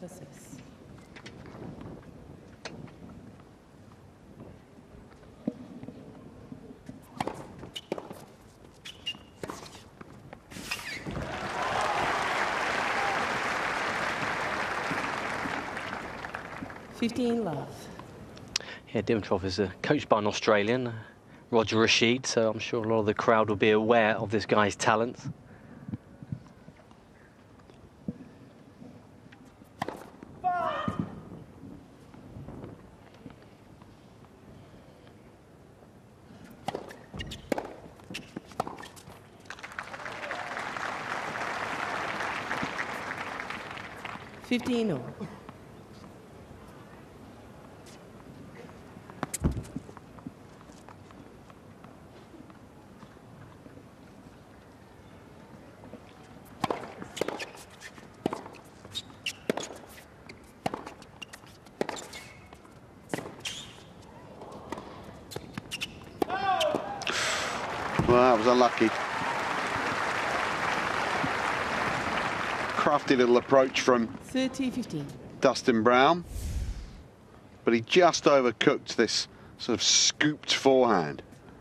for 6. Love. Yeah, Dimitrov is coached by an Australian, Roger Rashid, so I'm sure a lot of the crowd will be aware of this guy's talents. All. Well, that was unlucky. Crafty little approach from 30-15. Dustin Brown, but he just overcooked this sort of scooped forehand.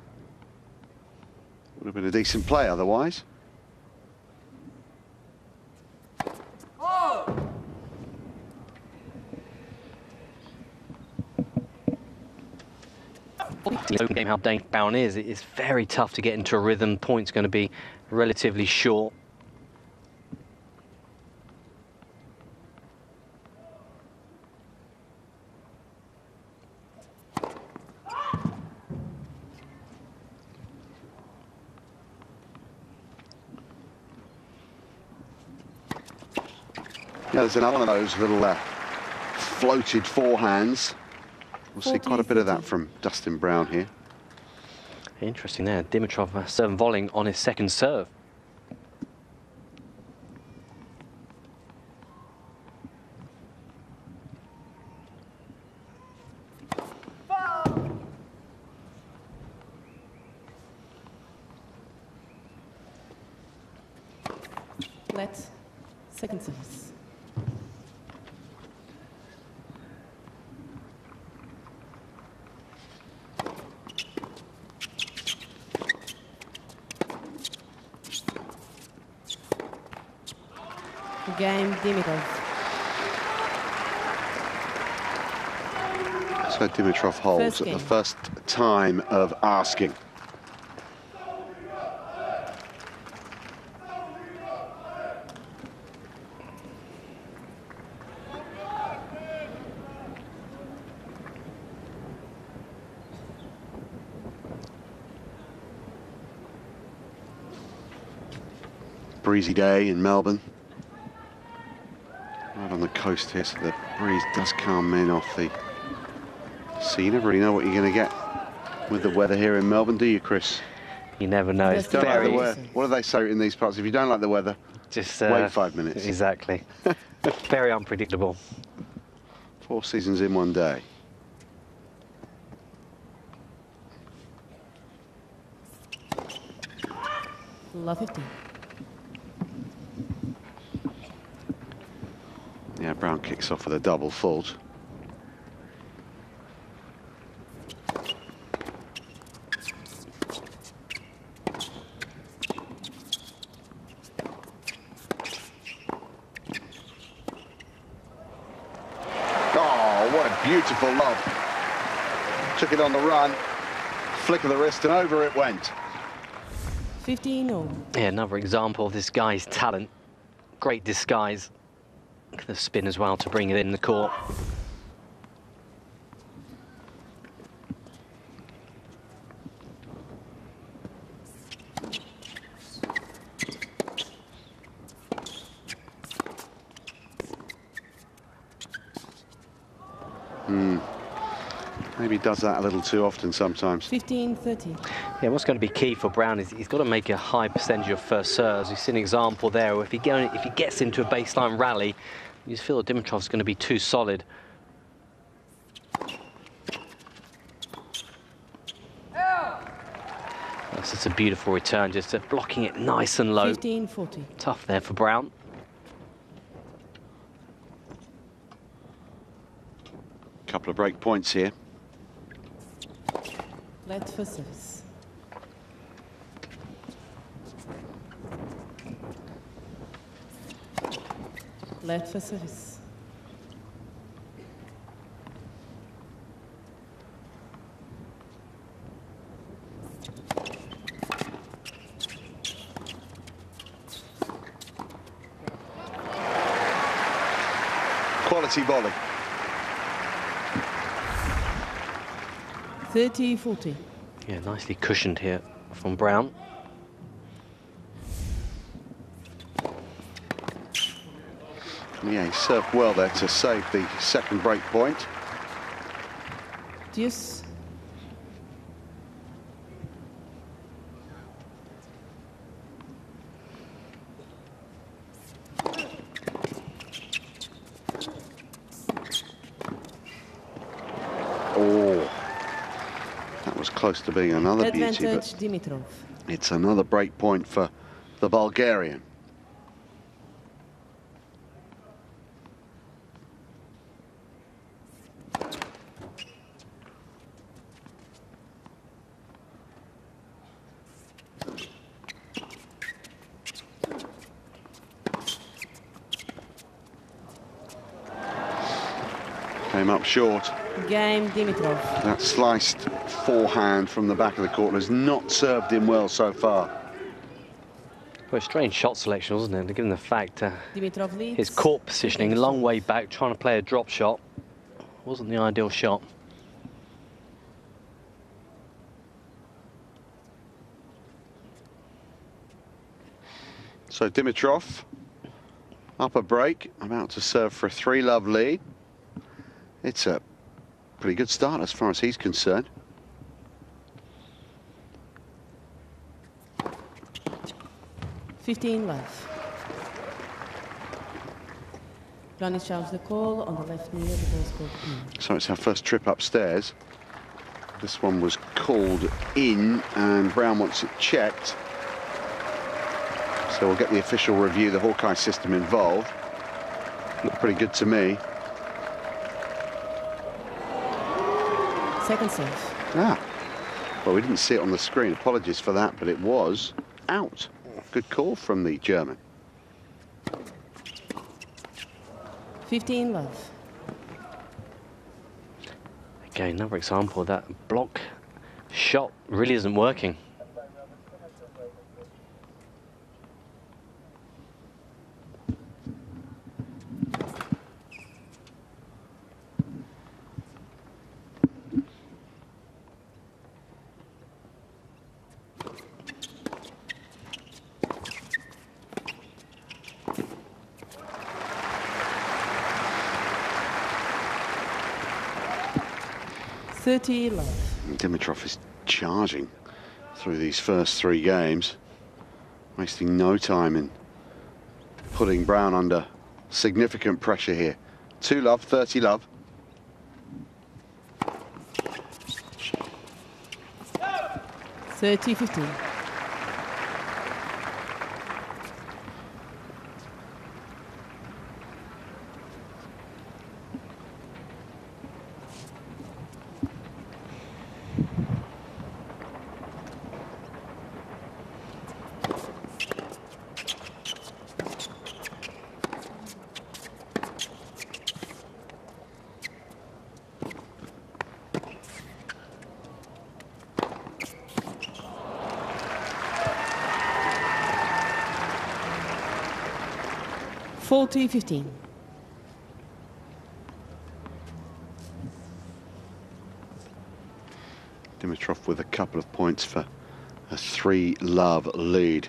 Would have been a decent play otherwise. Open game, how Dane Brown is. It is very tough to get into a rhythm. Point's going to be relatively short. Yeah, there's another one of those little floated forehands. We'll see quite a bit of that from Dustin Brown here. Interesting there. Dimitrov serving volleying on his second serve. Let second service. Game, Dimitrov. So Dimitrov holds at the first time of asking. Breezy day in Melbourne. Right on the coast here, so the breeze does come in off the sea. You never really know what you're going to get with the weather here in Melbourne, do you, Chris? You never know. It's Don't like very... the weather. What do they say in these parts? If you don't like the weather, just wait 5 minutes. Exactly. Very unpredictable. 4 seasons in one day. Love 15. Yeah, Brown kicks off with a double fault. Oh, what a beautiful lob. Took it on the run, flick of the wrist, and over it went. 15 all. Yeah, another example of this guy's talent. Great disguise. Look at the spin as well to bring it in the court. Maybe he does that a little too often sometimes. 15-30. Yeah, what's going to be key for Brown is he's got to make a high percentage of first serves. You see an example there where if he gets into a baseline rally, you just feel that Dimitrov's going to be too solid. That's just a beautiful return, just blocking it nice and low. 15-40. Tough there for Brown. Couple of break points here. Let for service. Let for service. Quality volley. 30-40. Yeah, nicely cushioned here from Brown. Yeah, he served well there to save the second break point. Deuce. Oh, that was close to being another beauty, Advantage but Dimitrov. it's another break point for the Bulgarian. Came up short. Game Dimitrov. That sliced forehand from the back of the court has not served him well so far. Well, strange shot selection, wasn't it? Given the fact Dimitrov leads. his court positioning, a long way back, trying to play a drop shot. Wasn't the ideal shot. So Dimitrov, up a break, about to serve for a 3-love lead. It's a pretty good start as far as he's concerned. love. Johnny shouts the call on the left knee of the ball scored in. So it's our first trip upstairs. This one was called in and Brown wants it checked. So we'll get the official review, the Hawkeye system involved. Looked pretty good to me. Second serve. Ah, well, we didn't see it on the screen. Apologies for that, but it was out. Good call from the German. 15-love. Again, another example that block shot really isn't working. Love. Dimitrov is charging through these first 3 games, wasting no time in putting Brown under significant pressure here. 2-love, 30-love. $30-15. $40-15. Dimitrov with a couple of points for a 3-love lead.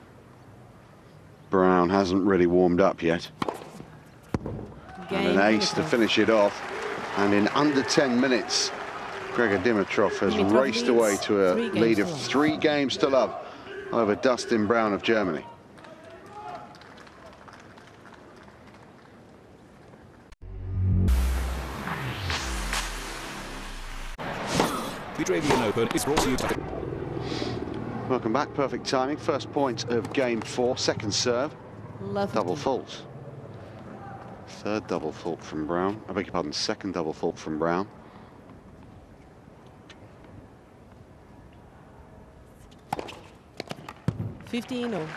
Brown hasn't really warmed up yet. And an ace to finish it off. And in under 10 minutes, Grigor Dimitrov has raced away to a lead of 3 games to love over Dustin Brown of Germany. The Australian Open is brought to you by... Welcome back, perfect timing. First point of game 4, second serve, Love double 15. fault. Third double fault from Brown. I beg your pardon, second double fault from Brown. Fifteen all.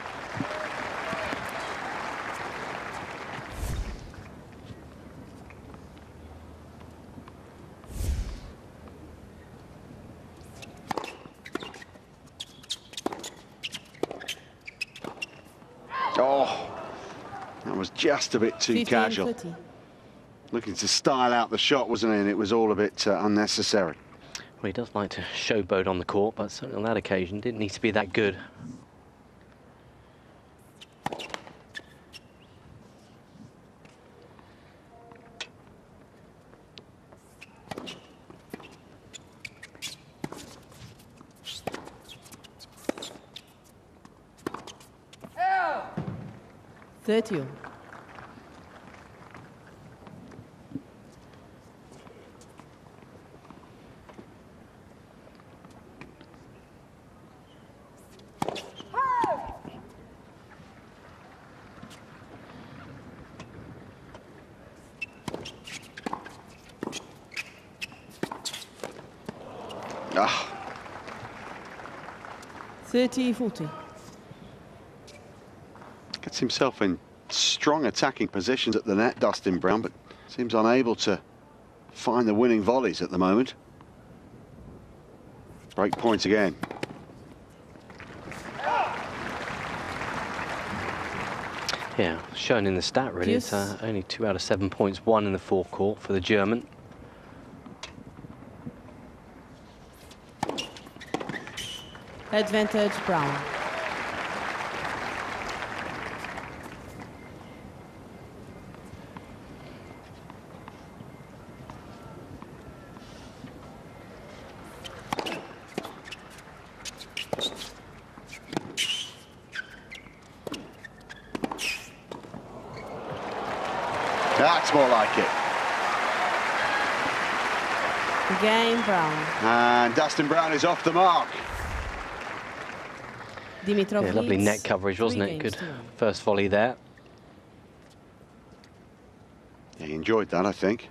Oh, that was just a bit too 15, casual. 30. Looking to style out the shot, wasn't it? And it was all a bit unnecessary. Well, he does like to showboat on the court, but certainly on that occasion didn't need to be that good. Yeah. 30 all. Ah, 30, 40. gets himself in strong attacking positions at the net, Dustin Brown, but seems unable to find the winning volleys at the moment. Break point again. Yeah, shown in the stat really. Yes. It's only 2 out of 7 points, 1 in the forecourt for the German. Advantage Brown. That's more like it. Game Brown. And Dustin Brown is off the mark. Dimitrov Yeah, lovely leads net coverage, wasn't 3 it? games Good to 1. first volley there. Yeah, he enjoyed that, I think.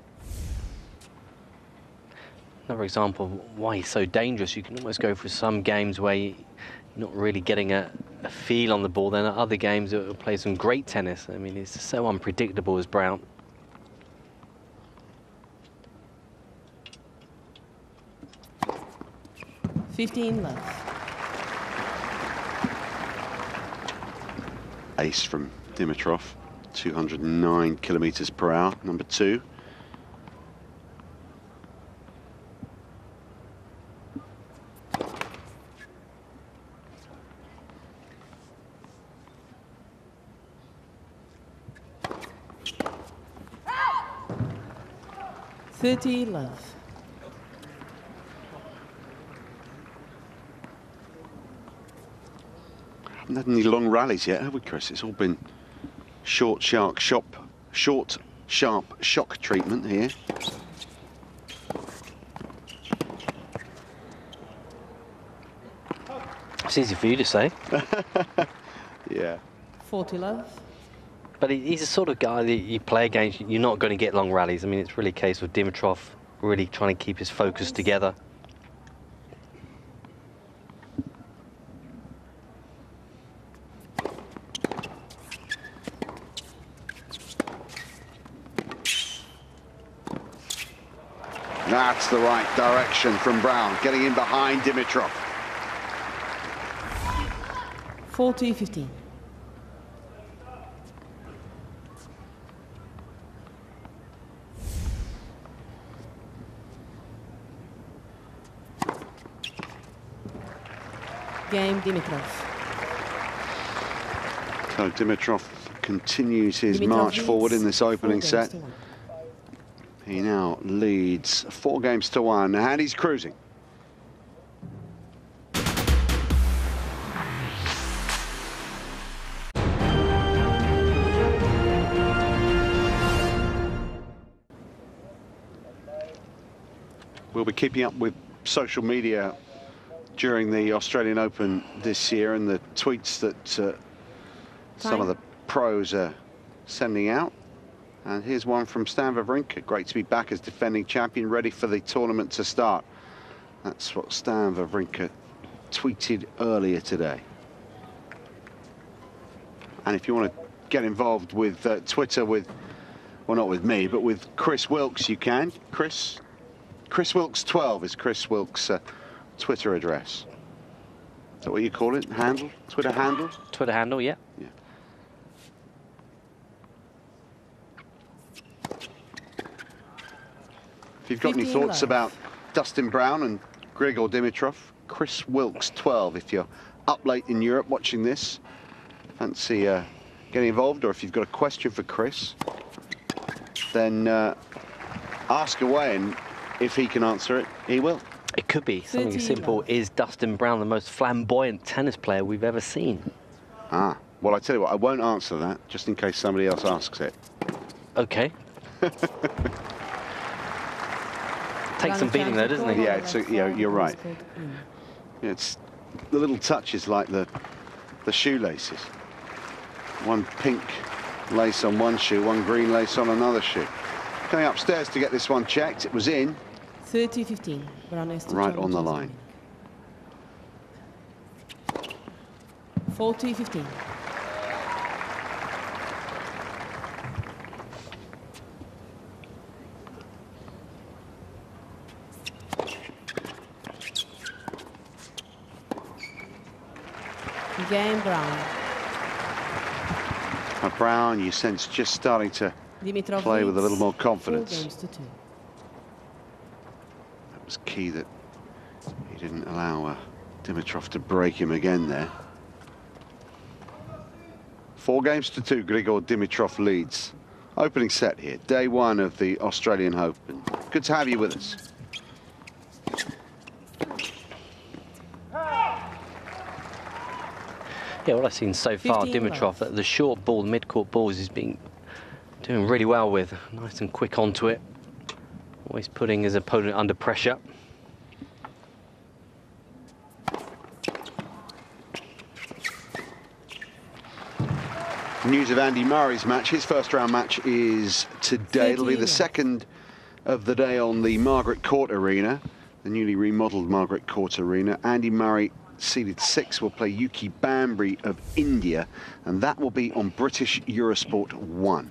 Another example of why he's so dangerous. You can almost go for some games where you're not really getting a feel on the ball. Then at other games, it will play some great tennis. I mean, it's so unpredictable as Brown. $15 left. Ace from Dimitrov, 209 kilometers per hour, number 2. $30 left. Haven't had any long rallies yet, have we, Chris? It's all been short, sharp shock treatment here. It's easy for you to say. Yeah. 40 left. But he's the sort of guy that you play against, you're not going to get long rallies. I mean, it's really a case of Dimitrov really trying to keep his focus together. That's the right direction from Brown, getting in behind Dimitrov. 40-15. Game Dimitrov. So Dimitrov continues his Dimitrov march leads forward in this 4 opening games set. to 1. He now leads 4 games to 1, and he's cruising. We'll be keeping up with social media during the Australian Open this year and the tweets that some of the pros are sending out. And here's one from Stan Wawrinka. Great to be back as defending champion, ready for the tournament to start. That's what Stan Wawrinka tweeted earlier today. And if you want to get involved with Twitter with, well, not with me, but with Chris Wilkes, you can. Chris Wilkes 12 is Chris Wilkes' Twitter address. Is that what you call it? Handle? Twitter handle? Twitter handle, yeah. Yeah. If you've got any 15 thoughts love. about Dustin Brown and Grigor Dimitrov, Chris Wilkes 12, if you're up late in Europe watching this, fancy getting involved, or if you've got a question for Chris, then ask away, and if he can answer it, he will. It could be something 13 simple. love. Is Dustin Brown the most flamboyant tennis player we've ever seen? Ah, well, I tell you what, I won't answer that, just in case somebody else asks it. Okay. Takes some beating though, doesn't he? Yeah, it's you're right. It's the little touches like the shoelaces. One pink lace on one shoe, one green lace on another shoe. Coming upstairs to get this one checked. It was in. 30-15. Brown is to Right challenge on the his line. winning. 40-15. Game Brown. Now Brown, you sense, just starting to Dimitrov play with a little leads more 4 confidence. games to 2. That was key that he didn't allow Dimitrov to break him again there. 4 games to 2, Grigor Dimitrov leads. Opening set here, day 1 of the Australian Open. Good to have you with us. Yeah, what I've seen so far, 15 Dimitrov, love. the short ball, mid-court balls, he's been doing really well with. Nice and quick onto it. Always putting his opponent under pressure. News of Andy Murray's match. His first round match is today. It'll be the 13. second of the day on the Margaret Court Arena, the newly remodelled Margaret Court Arena. Andy Murray, seeded 6, will play Yuki Bambry of India, and that will be on British Eurosport 1.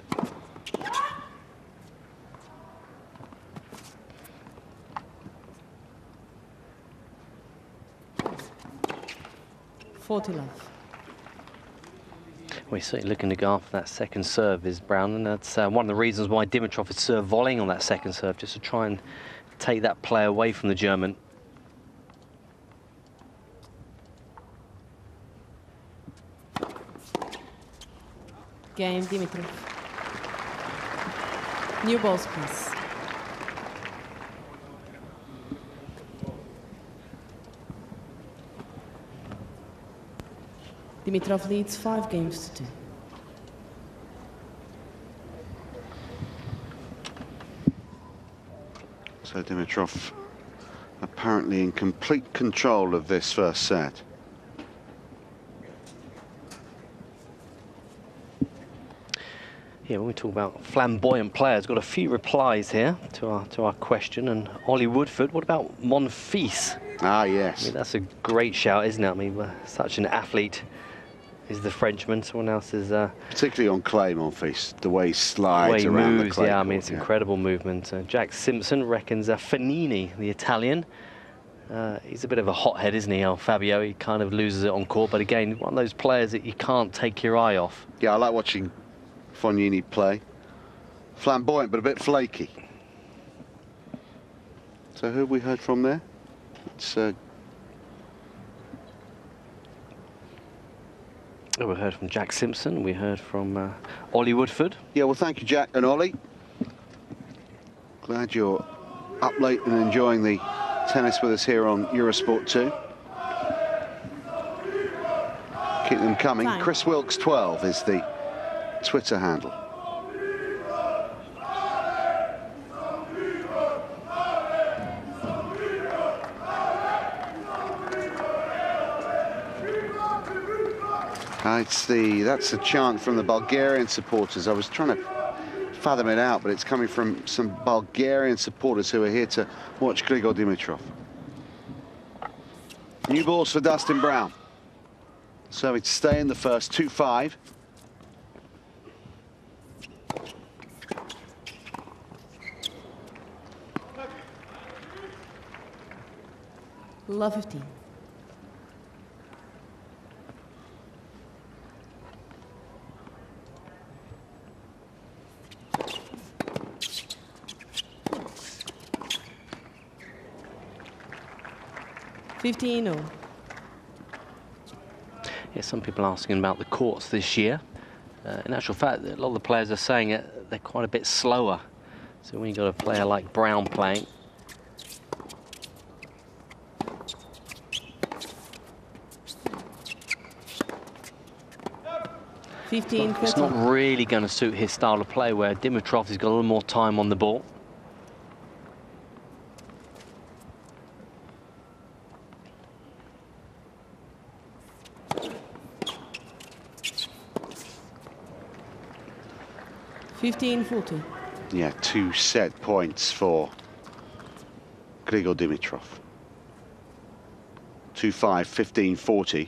love. Well, he's certainly looking to go after that second serve, is Brown, and that's one of the reasons why Dimitrov is serve volleying on that second serve, just to try and take that play away from the German. Game Dimitrov. New balls, please. Dimitrov leads 5 games to 2. So Dimitrov apparently in complete control of this first set. Yeah, when we talk about flamboyant players, got a few replies here to our question. And Ollie Woodford, what about Monfils? Ah, I yes. mean, that's a great shout, isn't it? I mean, such an athlete is the Frenchman. Someone else is Particularly on clay, Monfils, the way he way slides he around the moves. clay Yeah, I mean, court, it's incredible movement. Jack Simpson reckons Fanini, the Italian. He's a bit of a hothead, isn't he, El Fabio? He kind of loses it on court, but again, one of those players that you can't take your eye off. Yeah, I like watching Fognini play. Flamboyant, but a bit flaky. So who have we heard from there? It's We heard from Jack Simpson. We heard from Ollie Woodford. yeah, well, thank you, Jack and Ollie. Glad you're up late and enjoying the tennis with us here on Eurosport 2. Keep them coming. Fine. Chris Wilkes 12 is the Twitter handle. That's a chant from the Bulgarian supporters. I was trying to fathom it out, but it's coming from some Bulgarian supporters who are here to watch Grigor Dimitrov. New balls for Dustin Brown. Serving to stay in the first, 2-5. Love 15. $15-0. Yeah, some people asking about the courts this year. In actual fact, a lot of the players are saying they're quite a bit slower. So when you've got a player like Brown playing, it's not really going to suit his style of play, where Dimitrov has got a little more time on the ball. $15-40. Yeah, 2 set points for Grigor Dimitrov. 2-5, 15-40.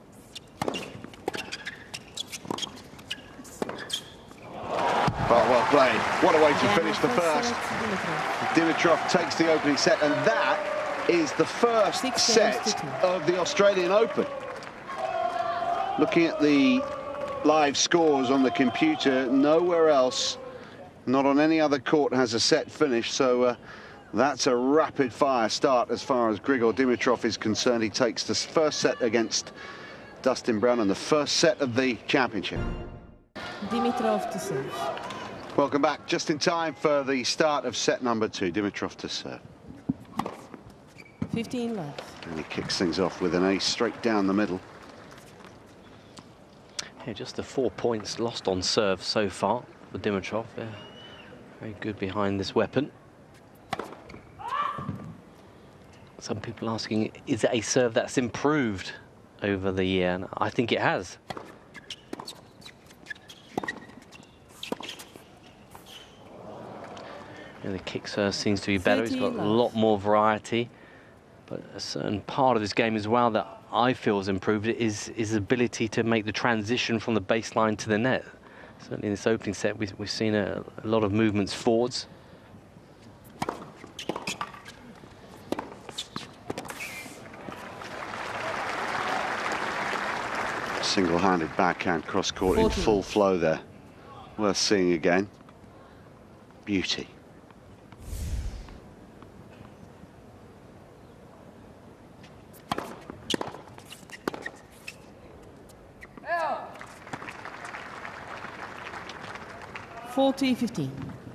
Well played. What a way to finish the first. Dimitrov takes the opening set, and that is the first set of the Australian Open. Looking at the live scores on the computer, nowhere else, not on any other court, has a set finish. So that's a rapid-fire start as far as Grigor Dimitrov is concerned. He takes the first set against Dustin Brown and the first set of the championship. Dimitrov to serve. Welcome back, just in time for the start of set number 2. Dimitrov to serve. 15 love. And he kicks things off with an ace straight down the middle. Yeah, just the 4 points lost on serve so far for Dimitrov. Very good behind this weapon. Some people asking, is it a serve that's improved over the year? And I think it has. Yeah, the kick serve seems to be better. He's got a lot more variety. But a certain part of his game as well that I feel has improved is his ability to make the transition from the baseline to the net. Certainly in this opening set, we've seen a lot of movements forwards. Single-handed backhand cross-court in full flow there. Worth seeing again. Beauty. $40-15.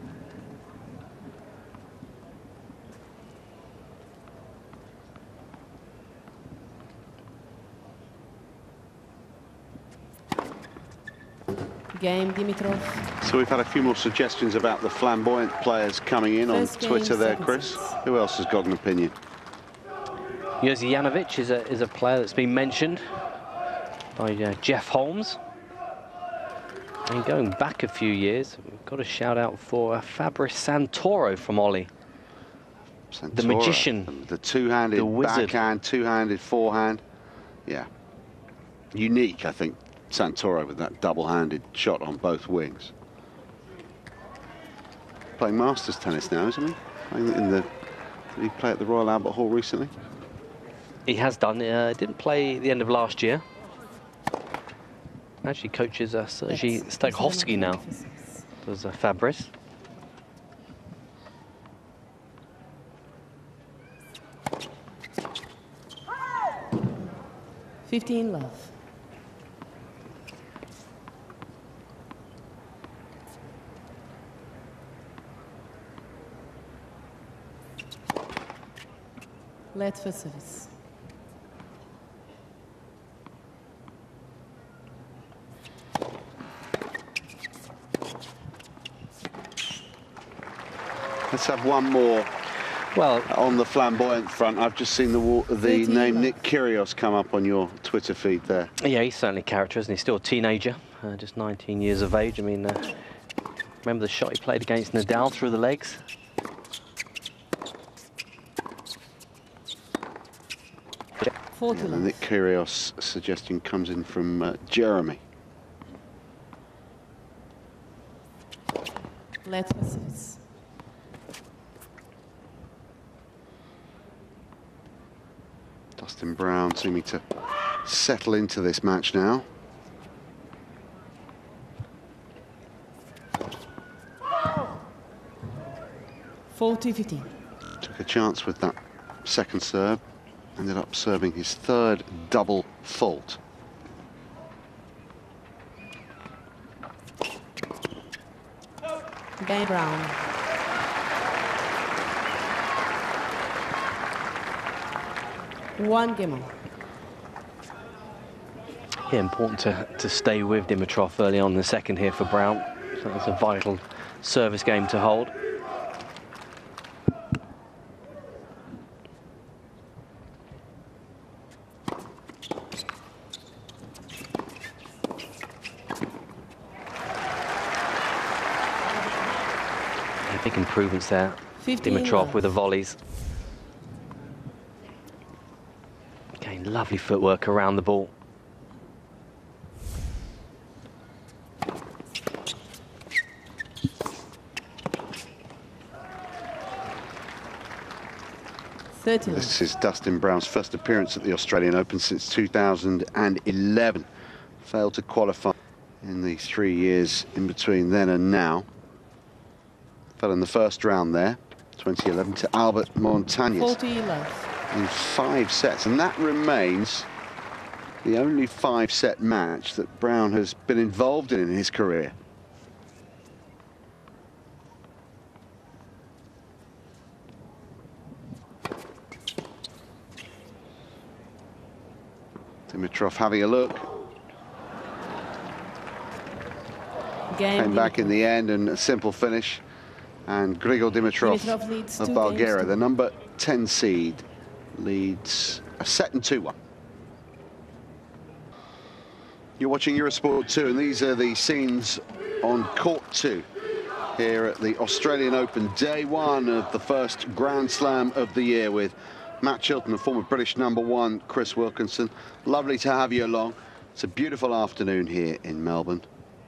Game, Dimitrov. So we've had a few more suggestions about the flamboyant players coming in on Twitter there, Chris. Who else has got an opinion? Jerzy Janowicz is a player that's been mentioned by Jeff Holmes. And going back a few years, we've got a shout out for Fabrice Santoro from Ollie. Santoro, the magician. The two-handed backhand, two-handed forehand. Yeah. Unique, I think, Santoro with that double-handed shot on both wings. Playing Masters tennis now, isn't he? Did he play at the Royal Albert Hall recently? He has done. Didn't play at the end of last year. Actually coaches Sergei Stakhovsky now. Does Fabrice. $15 love. Let for service. Let's have one more. Well, on the flamboyant front, I've just seen the name Nick Kyrgios come up on your Twitter feed there. Yeah, he's certainly a character, isn't he? Still a teenager, just 19 years of age. I mean, Remember the shot he played against Nadal through the legs? Forty And love. Nick Kyrgios suggesting comes in from Jeremy. Let for service. Dustin Brown seeming to settle into this match now. 40-15. Took a chance with that second serve. Ended up serving his third double fault. Game Brown. One game on. Yeah, important to stay with Dimitrov early on in the second here for Brown. So that's a vital service game to hold. Yeah, big improvements there. 15 Dimitrov love. with the volleys. Again, lovely footwork around the ball. This is Dustin Brown's first appearance at the Australian Open since 2011. Failed to qualify in the 3 years in between then and now. Fell in the first round there, 2011, to Albert Montañez 40 love. in 5 sets. And that remains the only 5-set match that Brown has been involved in his career. Dimitrov having a look. Game Came back in the end and a simple finish. And Grigor Dimitrov Dimitrov leads 2 of Bulgaria, games to the number 10 seed, leads a set and 2-1. You're watching Eurosport 2, and these are the scenes on court 2 here at the Australian Open, day 1 of the first Grand Slam of the year, with Matt Chilton, the former British number 1, Chris Wilkinson. Lovely to have you along. It's a beautiful afternoon here in Melbourne.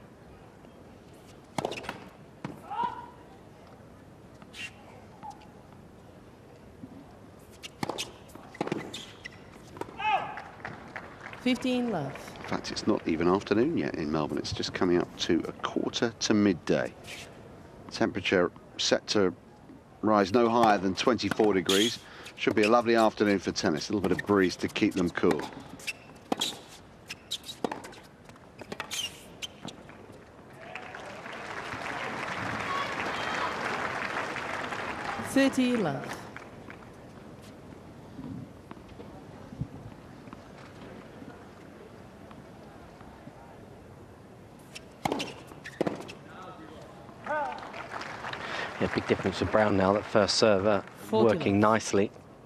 love. In fact, it's not even afternoon yet in Melbourne. It's just coming up to a quarter to midday. Temperature set to rise no higher than 24 degrees. Should be a lovely afternoon for tennis. A little bit of breeze to keep them cool. Love. Yeah, big difference for Brown now, that first serve 40 working nicely.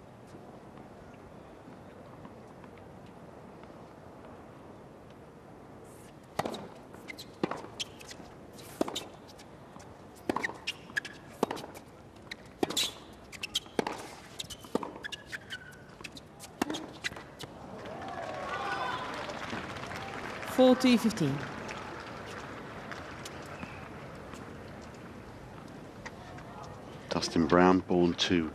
Forty 15. Dustin Brown, born to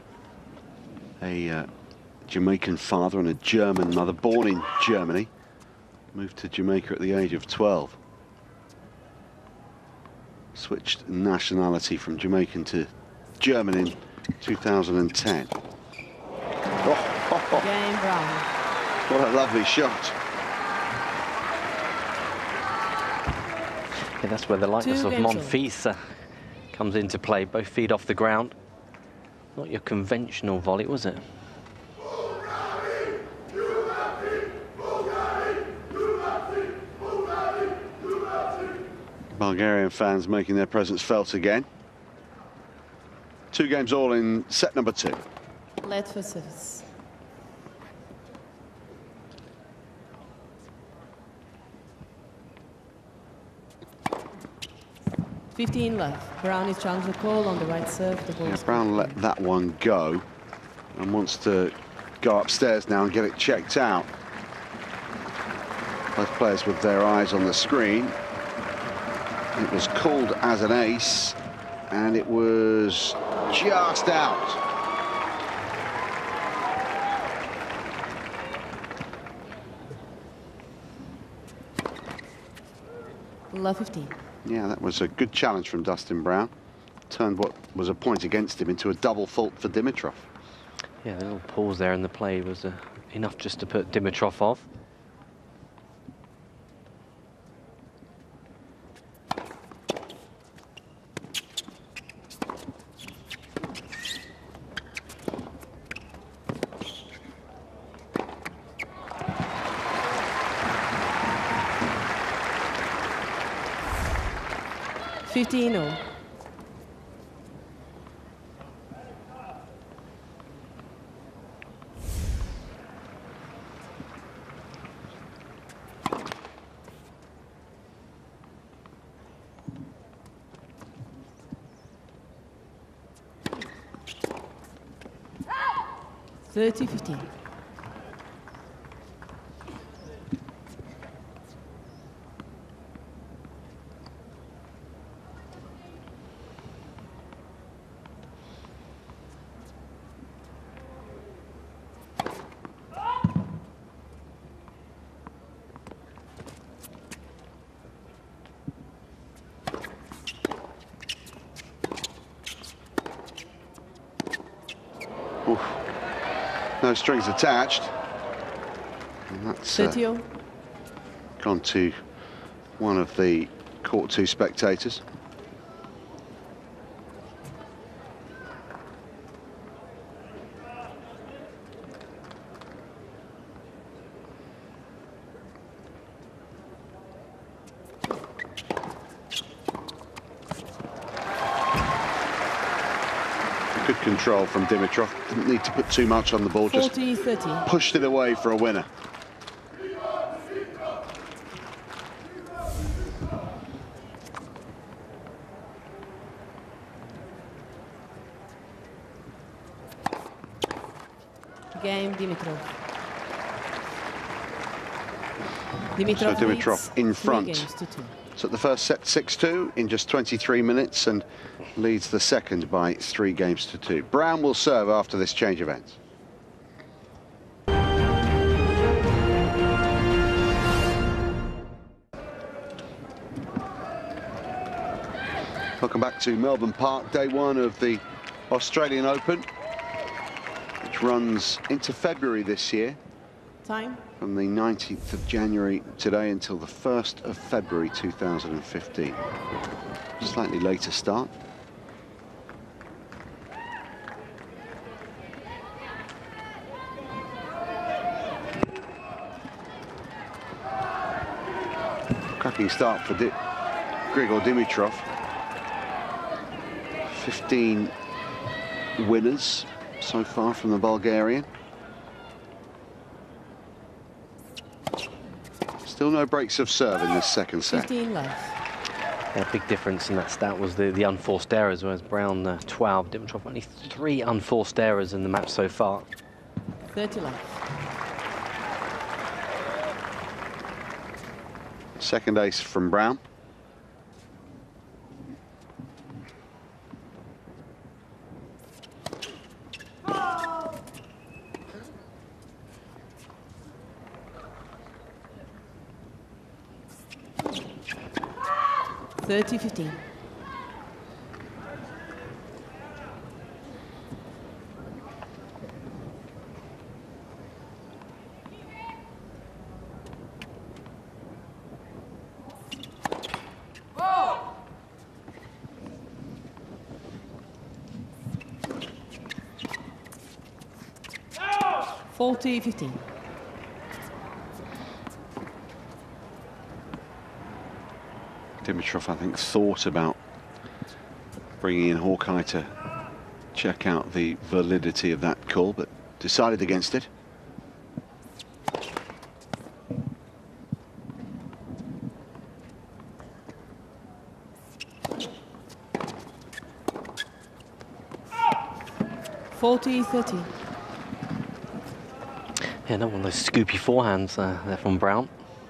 a Jamaican father and a German mother, born in Germany, moved to Jamaica at the age of 12. Switched nationality from Jamaican to German in 2010. Game Brown. What a lovely shot. Yeah, that's where the likeness 2 of games on. Monfils comes into play. Both feet off the ground. Not your conventional volley, was it? Bulgarian fans making their presence felt again. 2 games all in set number 2. Let for service. 15 left. Brown is challenging the call on the right serve. The ball Yeah, is Brown let that one go and wants to go upstairs now and get it checked out. Both players with their eyes on the screen. It was called as an ace, and it was just out. love 15. Yeah, that was a good challenge from Dustin Brown. Turned what was a point against him into a double fault for Dimitrov. Yeah, the little pause there in the play was enough just to put Dimitrov off. $15-0. $30-15. Oof. No strings attached. And that's 30-0. gone to one of the court 2 spectators. Good control from Dimitrov. Didn't need to put too much on the ball, just 40-30. pushed it away for a winner. Game, Dimitrov. So Dimitrov leads in 3 front. games to 2. So the first set 6-2 in just 23 minutes and leads the second by 3 games to 2. Brown will serve after this change of ends. Welcome back to Melbourne Park, day 1 of the Australian Open, which runs into February this year. Time? From the 19th of January today until the 1st of February 2015. Slightly later start. Cracking start for Grigor Dimitrov. 15 winners so far from the Bulgarian. Still no breaks of serve in this second set. 15 left. Yeah, big difference in that stat was the unforced errors, whereas Brown 12, Dimitrov only 3 unforced errors in the match so far. 30 left. Second ace from Brown. $30-15. $40-15. Dimitrov, I think, thought about bringing in Hawkeye to check out the validity of that call, but decided against it. 40-30. Yeah, not one of those scoopy forehands there from Brown.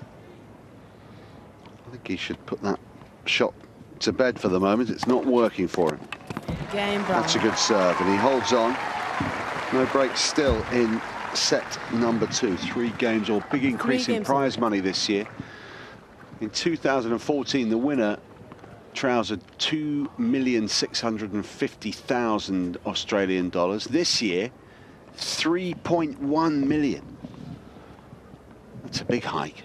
I think he should put that shot to bed for the moment. It's not working for him. Game Brown. That's a good serve, and he holds on. No breaks still in set number 2. 3 games, or big increase in prize money this year. In 2014, the winner trousered 2,650,000 Australian dollars. This year, 3.1 million. That's a big hike.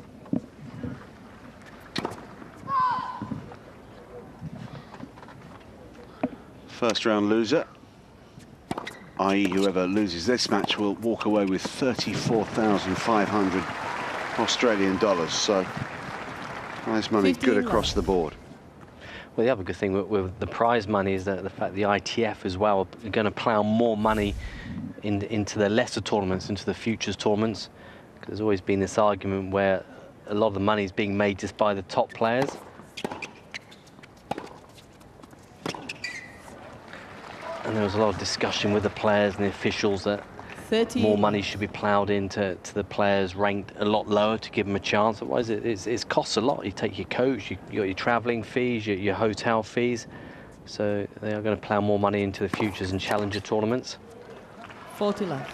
First round loser, i.e. whoever loses this match, will walk away with 34,500 Australian dollars. So prize money good across the board. Well, the other good thing with the prize money is that the fact the ITF as well are going to plough more money into the lesser tournaments, into the futures tournaments. There's always been this argument where a lot of the money is being made just by the top players. And there was a lot of discussion with the players and the officials that 30. more money should be ploughed into the players ranked a lot lower to give them a chance. Otherwise, it costs a lot. You take your coach, you got your travelling fees, your hotel fees. So they are going to plough more money into the futures and challenger tournaments. 40 left.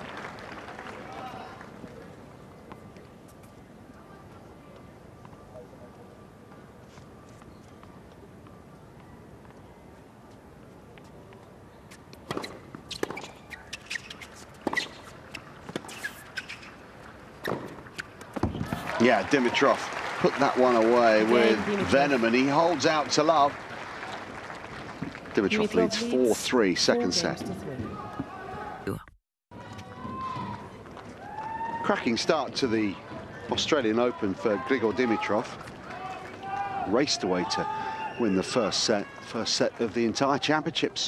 Yeah, Dimitrov put that one away with venom, and he holds out to love. Dimitrov leads 4-3, second set. Cracking start to the Australian Open for Grigor Dimitrov. Raced away to win the first set of the entire championships.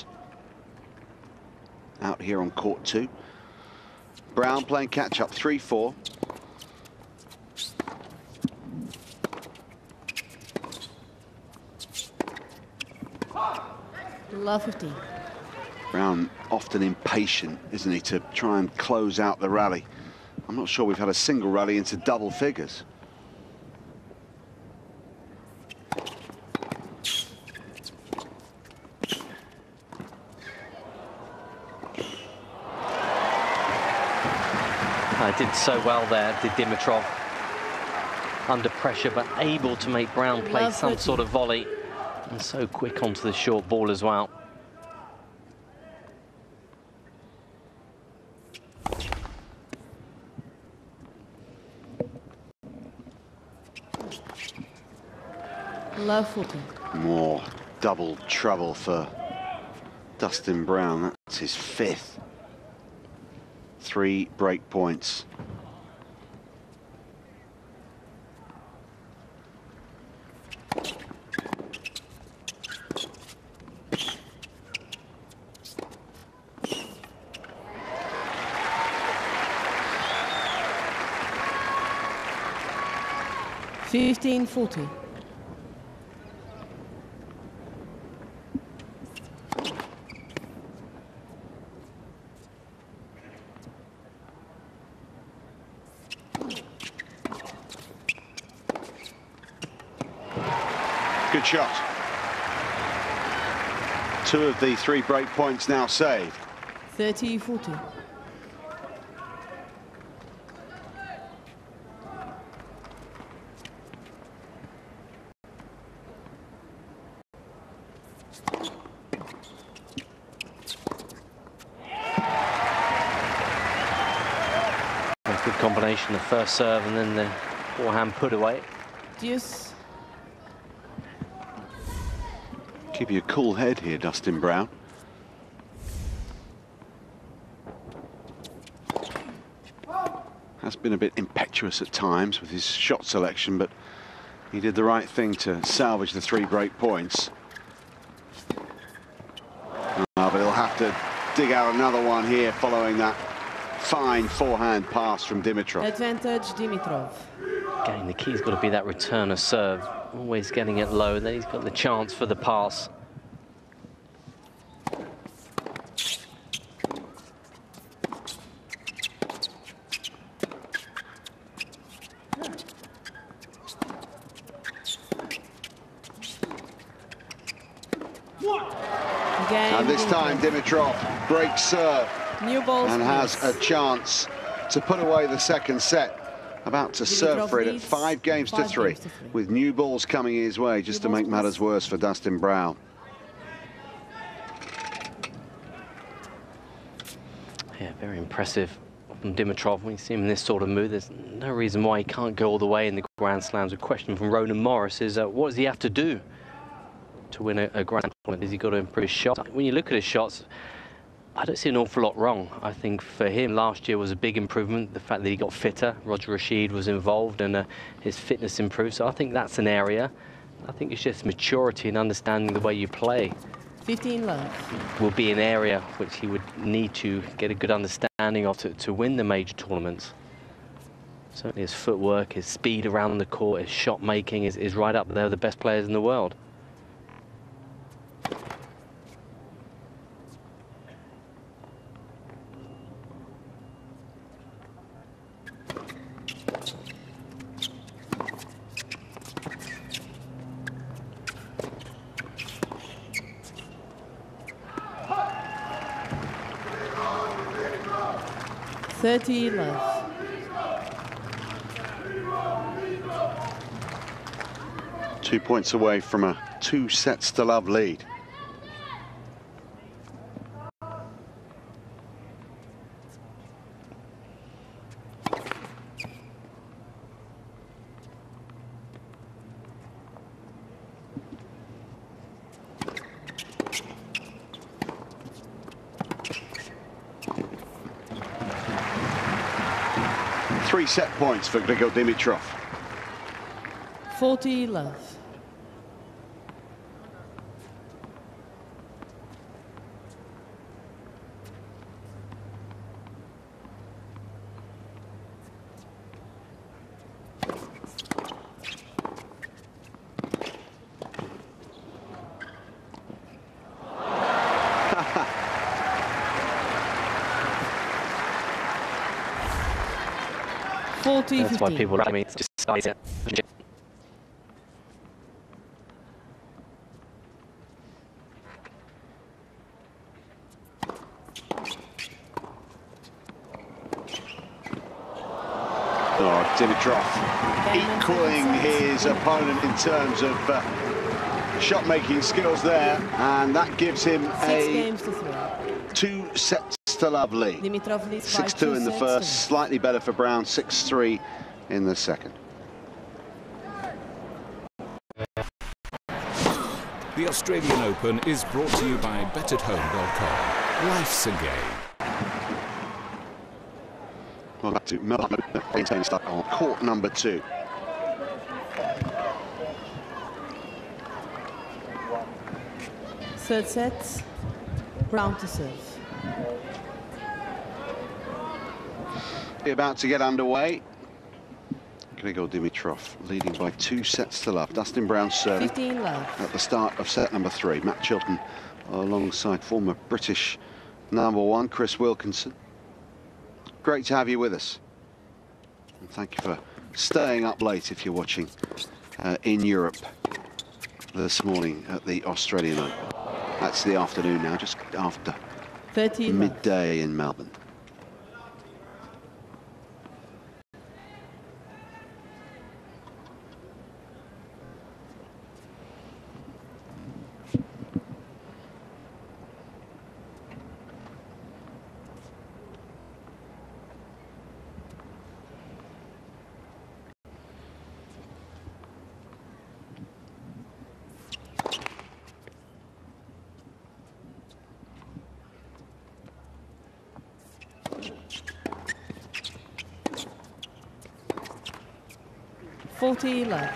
Out here on court 2. Brown playing catch up, 3-4. Love 15. Brown often impatient, isn't he, to try and close out the rally. I'm not sure we've had a single rally into double figures. Did so well there, did Dimitrov. Under pressure, but able to make Brown play some sort of volley. And so quick onto the short ball as well. Love 14. More double trouble for Dustin Brown. That's his 5th. 3 break points. $15.40. Good shot. 2 of the 3 break points now saved. 30-40. Good combination, the first serve and then the forehand put away. Deuce. Keep your cool head here, Dustin Brown. Has been a bit impetuous at times with his shot selection, but he did the right thing to salvage the 3 break points. But he'll have to dig out another one here following that fine forehand pass from Dimitrov. Advantage Dimitrov. Again, the key's got to be that return of serve. Always getting it low, and then he's got the chance for the pass. Game. And this time Dimitrov breaks serve New balls. and has please. a chance to put away the second set. About to serve for it at leads 5 games to 3, with new balls coming his way just to New make balls, matters please. worse for Dustin Brown. Yeah, very impressive from Dimitrov. When you see him in this sort of mood, there's no reason why he can't go all the way in the Grand Slams. A question from Ronan Morris is, what does he have to do to win a Grand Slam? Has he got to improve his shots? When you look at his shots, I don't see an awful lot wrong. I think for him, last year was a big improvement. The fact that he got fitter, Roger Rashid was involved, and his fitness improved. So I think that's an area. I think it's just maturity and understanding the way you play 15 love. will be an area which he would need to get a good understanding of to win the major tournaments. Certainly his footwork, his speed around the court, his shot making is right up there with the best players in the world. Thirty love. Two points away from a 2 sets to love lead. Three set points for Grigor Dimitrov. 40 love. That's why people like me. It's just size it. Oh, Dimitrov equaling his opponent in terms of shot-making skills there, and that gives him 6 a games to 3. 2 sets to love lead. Dimitrov leads by 6-2 2 in the sets first, to slightly better for Brown, 6-3 in the second. The Australian Open is brought to you by BetAtHome.com. Life's a game. Well, back to Melbourne, maintain stuff on court number 2. Third set. Brown to serve. About to get underway. Grigor Dimitrov leading by 2 sets to love. Dustin Brown serving 15 love. at the start of set number 3. Matt Chilton alongside former British #1 Chris Wilkinson. Great to have you with us. And thank you for staying up late if you're watching in Europe this morning at the Australian Open. That's the afternoon now, just after 30 love. midday in Melbourne. Forty love.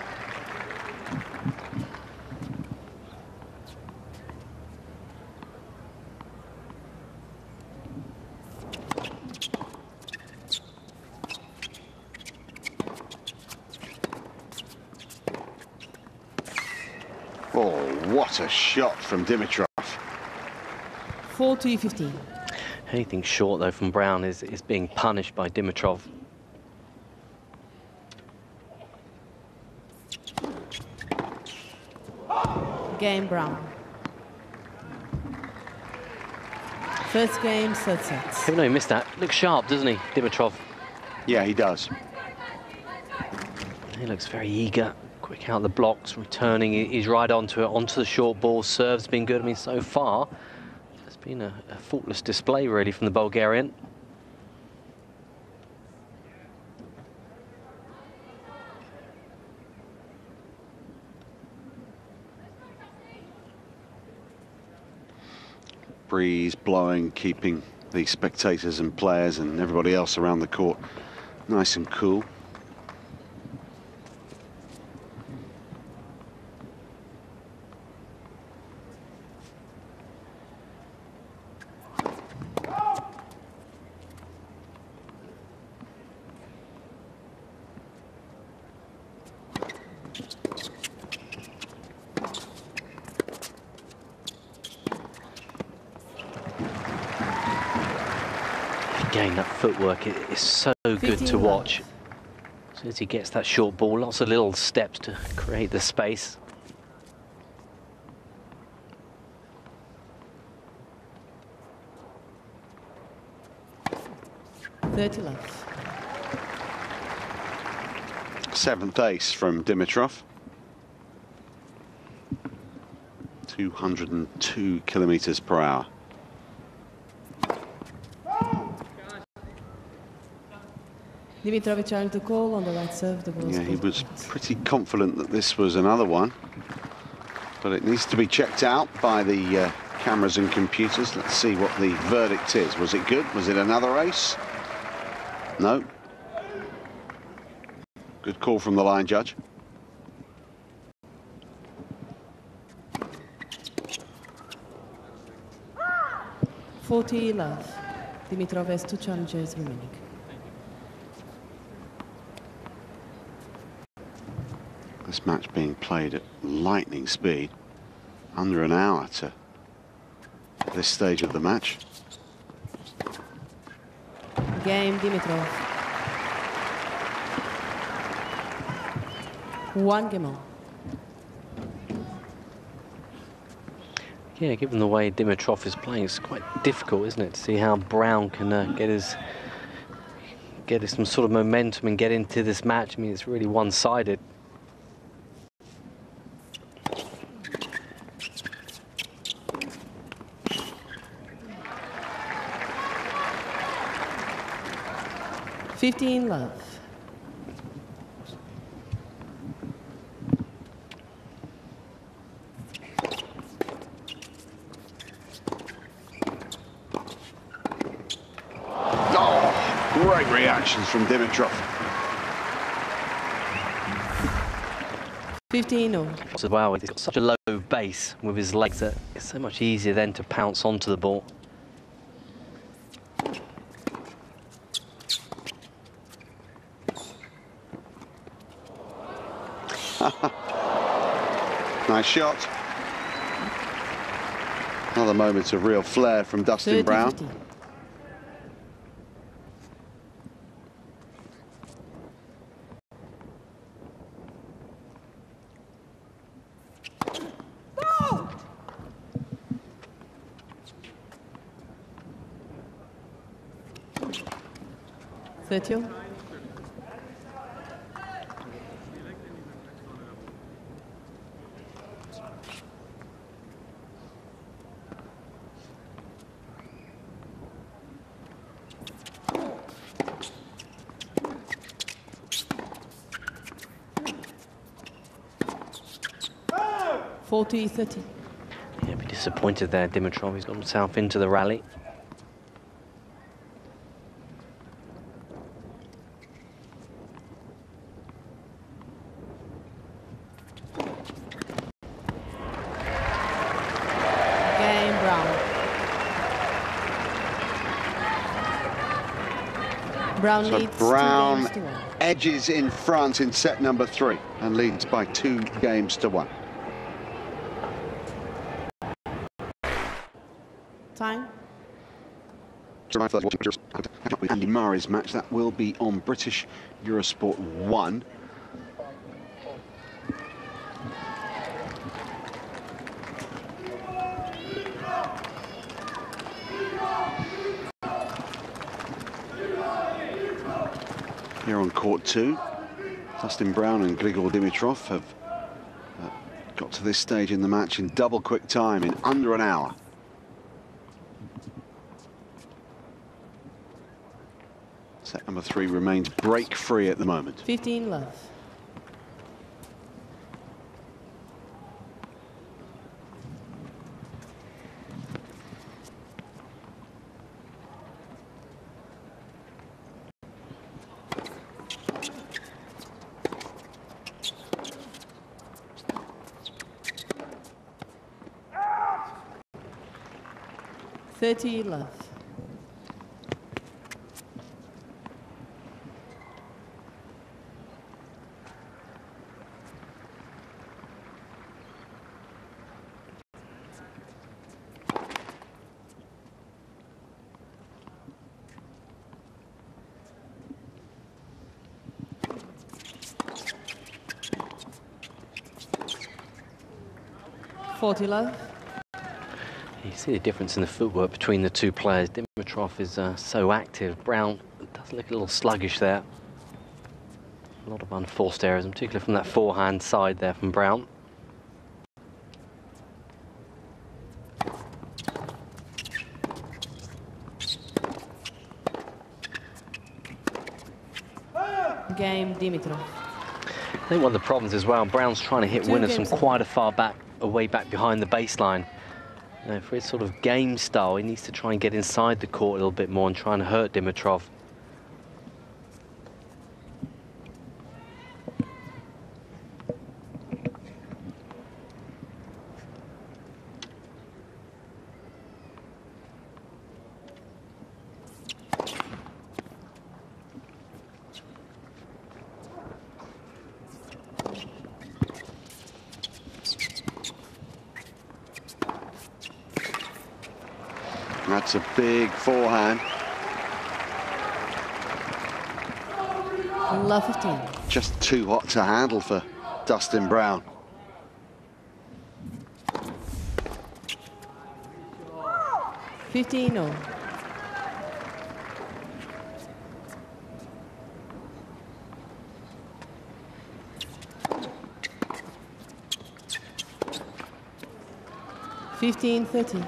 Oh, what a shot from Dimitrov. 40-15. Anything short, though, from Brown is being punished by Dimitrov. Game Brown. First game, third set. Even though he missed that, looks sharp, doesn't he, Dimitrov? Yeah, he does. He looks very eager, quick out the blocks, returning. He's right onto it, onto the short ball. Serve's been good. I mean, so far, it's been a faultless display, really, from the Bulgarian. Breeze blowing, keeping the spectators and players and everybody else around the court nice and cool. Again, that footwork is so good to watch. As soon as he gets that short ball, lots of little steps to create the space. Thirty love. Seventh ace from Dimitrov. 202 kilometers per hour. Dimitrov trying to call on the right serve. The ball Yeah, he was points. pretty confident that this was another one, but it needs to be checked out by the cameras and computers. Let's see what the verdict is. Was it good? Was it another ace? No. Good call from the line judge. Forty love. Dimitrov has 2 challenges remaining. This match being played at lightning speed, under an hour to this stage of the match. Game, Dimitrov. 1 game on. Yeah, given the way Dimitrov is playing, it's quite difficult, isn't it, to see how Brown can get some sort of momentum and get into this match. I mean, it's really one-sided. Fifteen love. Oh, great reactions from Dimitrov. 15-0. As well, he's got such a low base with his legs that it's so much easier then to pounce onto the ball. Nice shot. Another moment of real flair from Dustin Brown. 30-15. Sergio. Oh! 40-30. Yeah, be disappointed there, Dimitrov. He's got himself into the rally. Game, Brown. Brown So leads Brown 2 games to 1. edges in front in set number 3 and leads by 2 games to 1. Time. With Andy Murray's match, that will be on British Eurosport 1. here on court 2. Dustin Brown and Grigor Dimitrov have got to this stage in the match in double quick time, in under an hour. Set number 3 remains break-free at the moment. 15 love. Love. Love. You see the difference in the footwork between the two players. Dimitrov is so active. Brown does look a little sluggish there. A lot of unforced errors, and particularly from that forehand side there from Brown. Game, Dimitrov. I think one of the problems as well, Brown's trying to hit winners from quite a far back, away back behind the baseline. You know, for his sort of game style, he needs to try and get inside the court a little bit more and try and hurt Dimitrov. That's a big forehand. Love 15. Just too hot to handle for Dustin Brown. $15. $15-30.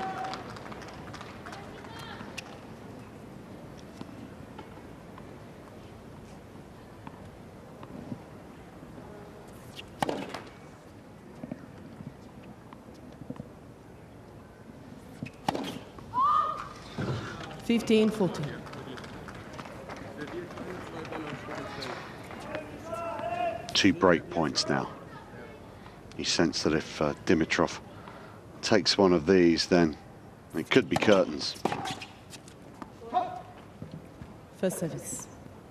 $15-14. Two break points now. You sense that if Dimitrov takes one of these, then it could be curtains. First service.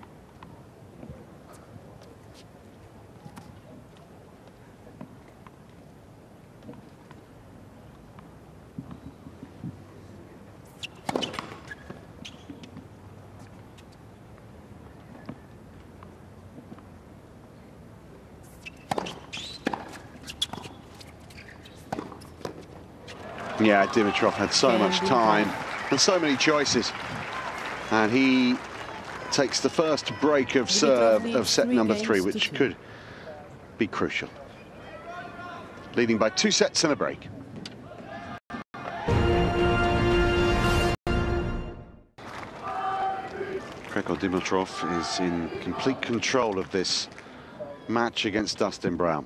Yeah, Dimitrov had so much time and so many choices. And he takes the first break of serve of set number 3, which could be crucial. Leading by 2 sets and a break. Grigor Dimitrov is in complete control of this match against Dustin Brown.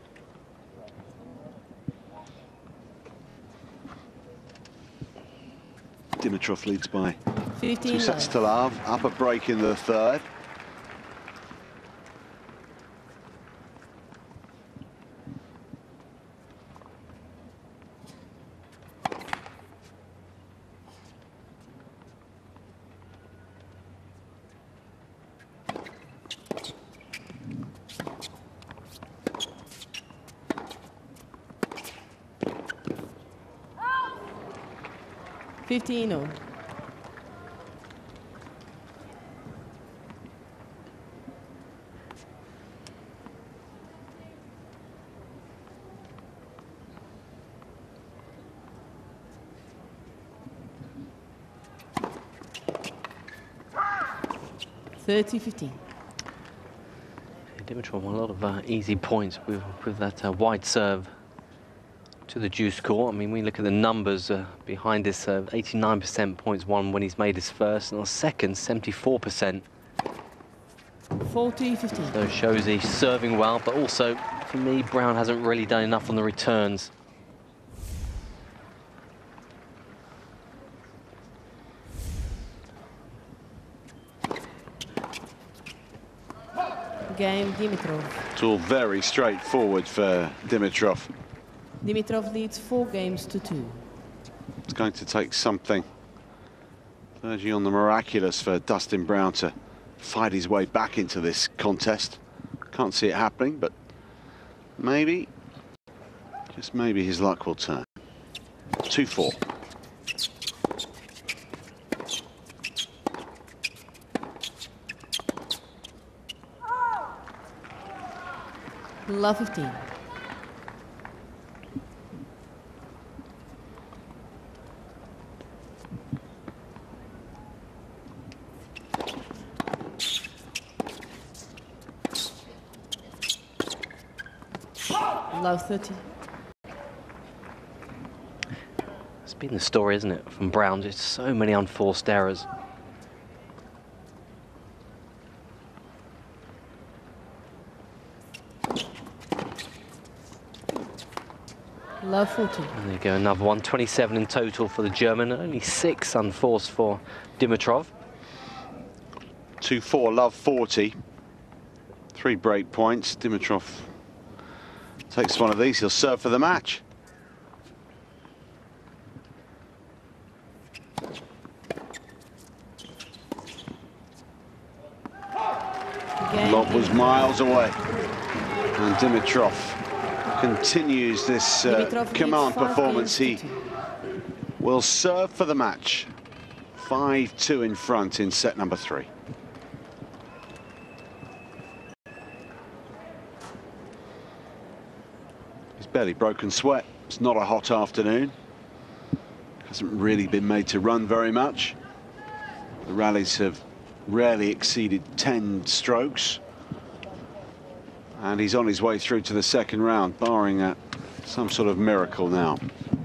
Dimitrov leads by 2 sets to love, up a break in the third. $15. $30-15. Dimitrov won a lot of easy points with that wide serve to the deuce court. I mean, we look at the numbers behind this serve, 89% points won when he's made his first, and on second, 74%. 40-15. So it shows he's serving well, but also, for me, Brown hasn't really done enough on the returns. Game Dimitrov. It's all very straightforward for Dimitrov. Dimitrov leads 4 games to 2. It's going to take something verging on the miraculous for Dustin Brown to fight his way back into this contest. Can't see it happening, but maybe, just maybe, his luck will turn. 2-4. Love 15. Love 30. It's been the story, isn't it, from Brown? Just so many unforced errors. Love 40. And there you go, another one. 27 in total for the German, and only 6 unforced for Dimitrov. 2-4, love 40. 3 break points. Dimitrov takes one of these, he'll serve for the match. Lob was miles away. And Dimitrov continues this command performance. He will serve for the match. 5-2 in front in set number 3. He's barely broken sweat. It's not a hot afternoon. Hasn't really been made to run very much. The rallies have rarely exceeded 10 strokes. And he's on his way through to the second round, barring some sort of miracle now.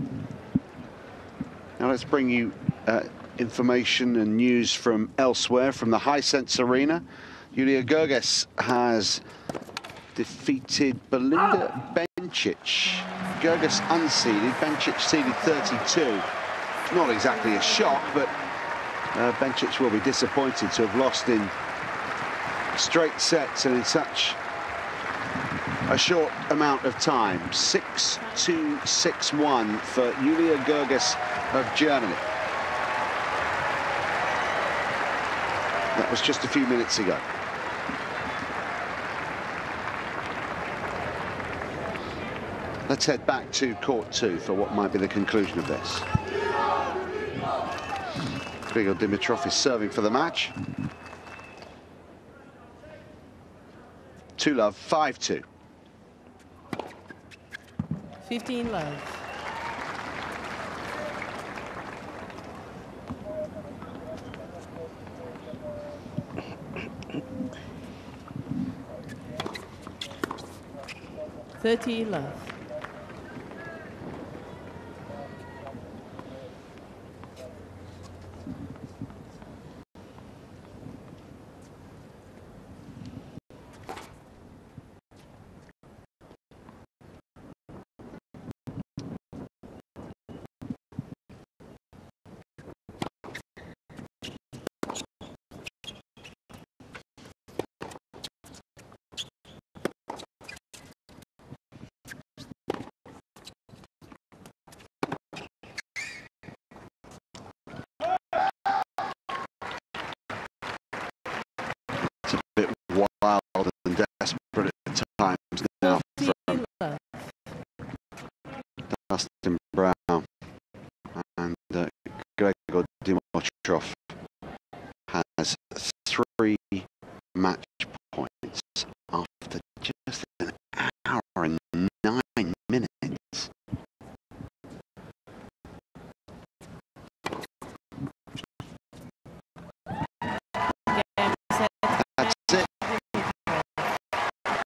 Now let's bring you information and news from elsewhere, from the Hisense Arena. Julia Görges has defeated Belinda Bencic. Görges unseeded, Bencic seeded 32. Not exactly a shock, but Bencic will be disappointed to have lost in straight sets and in such a short amount of time. 6-2, 6-1 for Julia Görges of Germany. That was just a few minutes ago. Let's head back to court 2 for what might be the conclusion of this. Grigor Dimitrov is serving for the match. 2-love, 5-2. 15 love. $30 love. Wild and desperate at times now from Dustin Brown, and Grigor Dimitrov has 3 match points after just an hour and 9 minutes. That's it.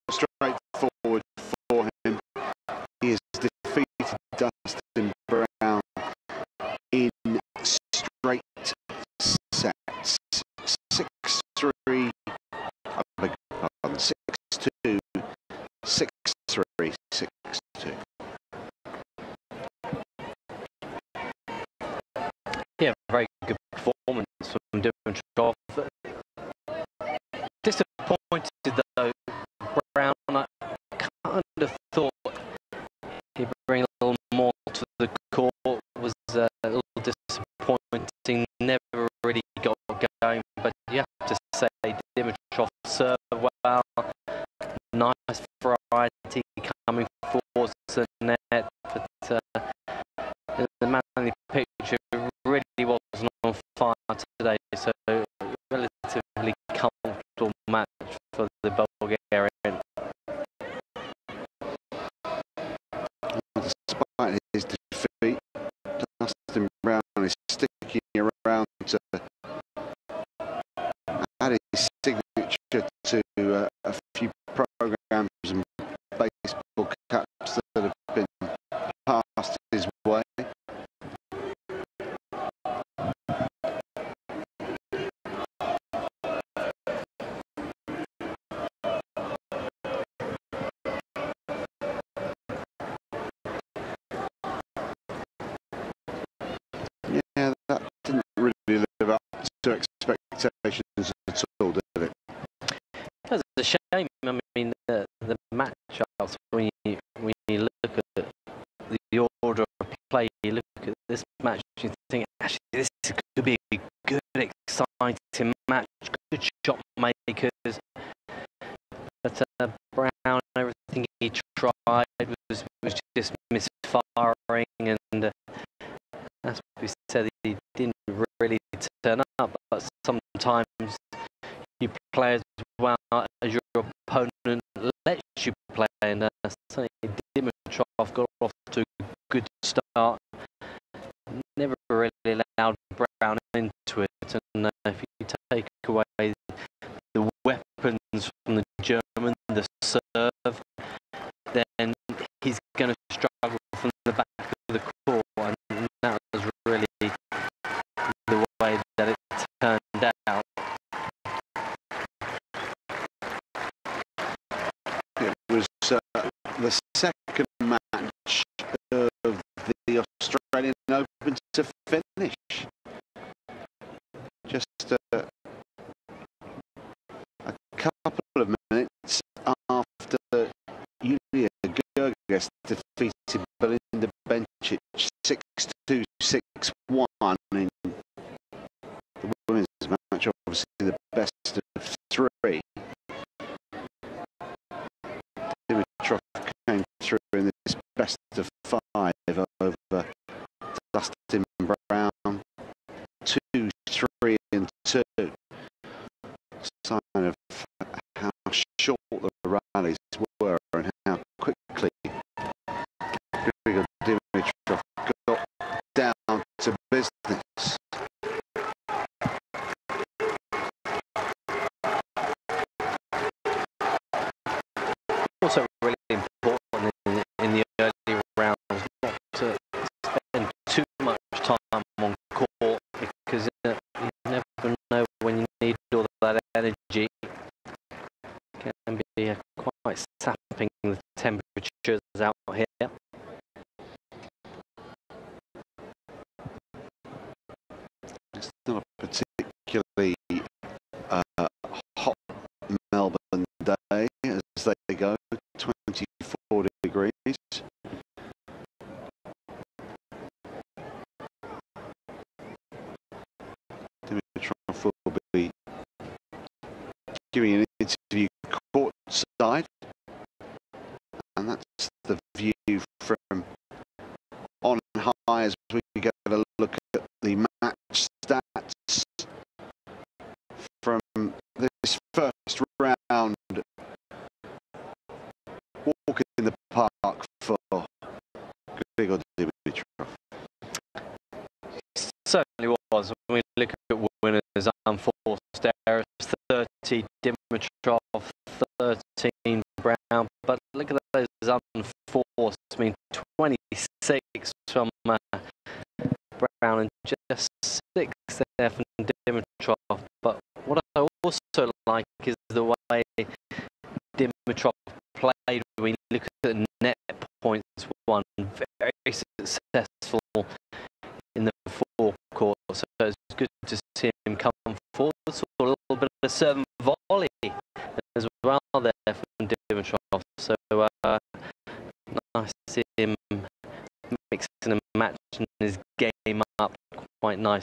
straightforward for him. He has defeated Dustin Brown in straight sets. 6-3, I beg your pardon, 6-2, 6-3, 6-2. Yeah, very good performance from Dimitrov. Disappointed though, Brown. I kind of thought he'd bring a little more to the court. Was a little disappointing. Never really got going. But you have to say Dimitrov served well. Nice variety coming forwards to the net. But the man in the picture really wasn't on fire today. So relatively comfortable match for the Bulgarian. Despite his defeat, Dustin Brown is sticking around to add his signature to a few programs and baseball caps that have been passed his way. Yeah, that didn't really live up to expectations at all, did it? It's a shame. I mean, the matchups, when you look at the order of play, you look at this match, you think, actually, this could be a good, exciting match, good shot makers. But Brown, everything he tried was just misfiring, and as we said, he didn't really turn up. But sometimes you play as well as your opponent lets you play, and certainly Dimitrov got off to a good start. Never really allowed Brown into it, and if you take away the weapons from the German, the serve, then he's going to struggle from the back of the court, and that was really the way that it turned out. It was the second match of the Australian Open to finish. Just a couple of minutes after Yulia Gerges defeated Belinda Bencic 6-2, 6-1 in the women's match, obviously the best of three. Dimitrov came through in this best of five over Dustin Brown, 2-3 and 2. Sign of how short the rallies were and how quickly Grigor Dimitrov got down to business. Also really important in the early rounds not to spend too much time on court, because you never know when you need all that energy. It can be quite sapping, the temperatures out here. It's not a particularly hot Melbourne day as they go, 24 degrees. Dimitrov will be giving an interview courtside, and that's the view from on high as we get a look at the match stats from this first round. Walk in the park for Grigor Dimitrov. Certainly was. When we look at winners unforced errors, 30 Dimitrov, 13 Brown, but look at those unforced. I mean, 26 from Brown and just 6 there from Dimitrov. But what I also like is the way Dimitrov played. When you look at the net points won, very successful in the forecourt. So it's good to see him come forward. Saw a little bit of serve and volley as well there from Dimitrov. So nice to see him mixing and matching his game up quite nicely